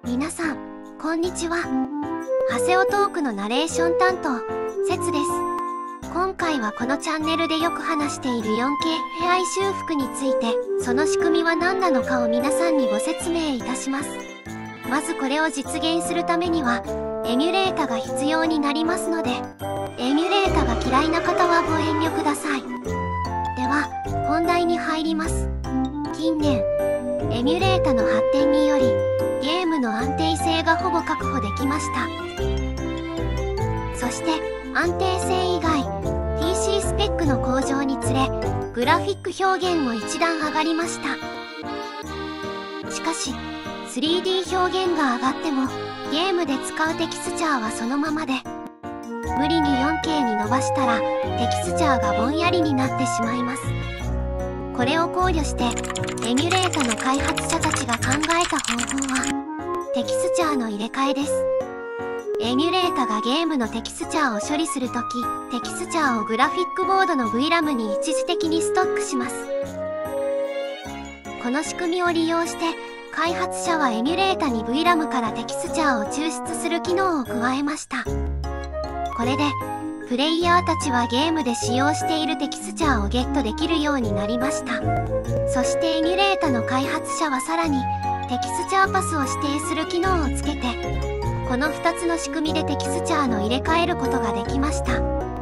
皆さん、こんにちは。ハセオトークのナレーション担当、せつです。今回はこのチャンネルでよく話している 4K AI 修復について、その仕組みは何なのかを皆さんにご説明いたします。まずこれを実現するためには、エミュレータが必要になりますので、エミュレータが嫌いな方はご遠慮ください。では、本題に入ります。近年、エミュレータの発展により、ゲームの安定性がほぼ確保できました。そして安定性以外、PC スペックの向上につれ、グラフィック表現も一段上がりました。しかし 3D 表現が上がってもゲームで使うテキスチャーはそのままで、無理に 4K に伸ばしたらテキスチャーがぼんやりになってしまいます。これを考慮してエミュレータの開発者たちが考えた方法はテキスチャーの入れ替えです。エミュレータがゲームのテキスチャーを処理するとき、テキスチャーをグラフィックボードの VRAM に一時的にストックします。この仕組みを利用して開発者はエミュレータに VRAM からテキスチャーを抽出する機能を加えました。これでプレイヤーたちはゲームで使用しているテキスチャーをゲットできるようになりました。そしてエミュレータの開発者はさらにテキスチャーパスを指定する機能をつけて、この2つの仕組みでテキスチャーの入れ替えることができました。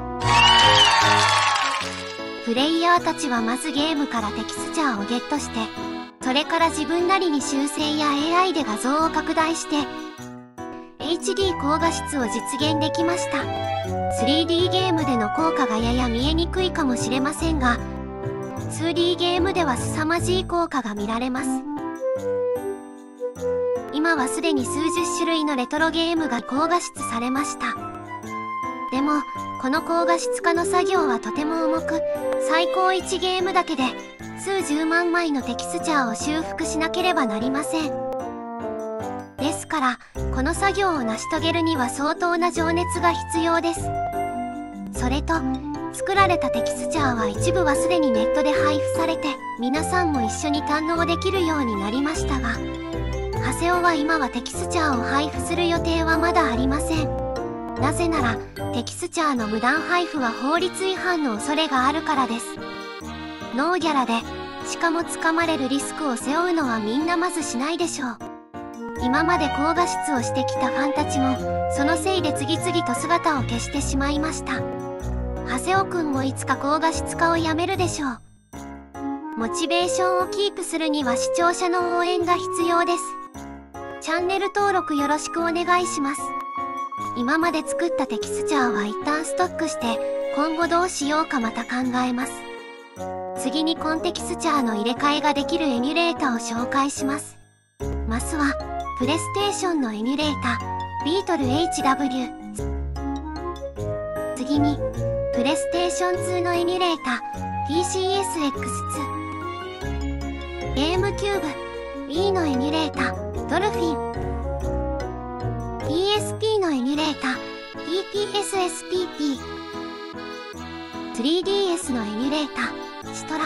プレイヤーたちはまずゲームからテキスチャーをゲットして、それから自分なりに修正や AI で画像を拡大して、HD 高画質を実現できました。3D ゲームでの効果がやや見えにくいかもしれませんが、2D ゲームでは凄まじい効果が見られます。今はすでに数十種類のレトロゲームが高画質されました。でも、この高画質化の作業はとても重く、最高1ゲームだけで数十万枚のテキスチャーを修復しなければなりません。ですから、この作業を成し遂げるには相当な情熱が必要です。それと、作られたテキスチャーは一部はすでにネットで配布されて、皆さんも一緒に堪能できるようになりましたが、ハセオは今はテキスチャーを配布する予定はまだありません。なぜなら、テキスチャーの無断配布は法律違反の恐れがあるからです。ノーギャラで、しかも掴まれるリスクを背負うのはみんなまずしないでしょう。今まで高画質をしてきたファンたちも、そのせいで次々と姿を消してしまいました。ハセオくんもいつか高画質化をやめるでしょう。モチベーションをキープするには視聴者の応援が必要です。チャンネル登録よろしくお願いします。今まで作ったテキスチャーは一旦ストックして、今後どうしようかまた考えます。次にコンテキスチャーの入れ替えができるエミュレータを紹介します。まずは、プレイステーションのエミュレータ、ビートル HW。次に、プレイステーション2のエミュレータ、PCSX2。ゲームキューブ、Wii のエミュレータ、ドルフィン。PSP のエミュレータ、TPSSPP。3DS のエミュレータ、シトラ。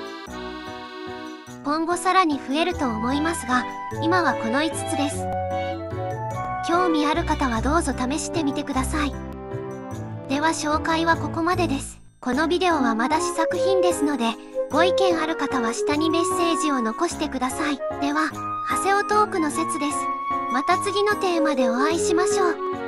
今後さらに増えると思いますが、今はこの5つです。興味ある方はどうぞ試してみてください。では紹介はここまでです。このビデオはまだ試作品ですので、ご意見ある方は下にメッセージを残してください。では、ハセオトークのせつです。また次のテーマでお会いしましょう。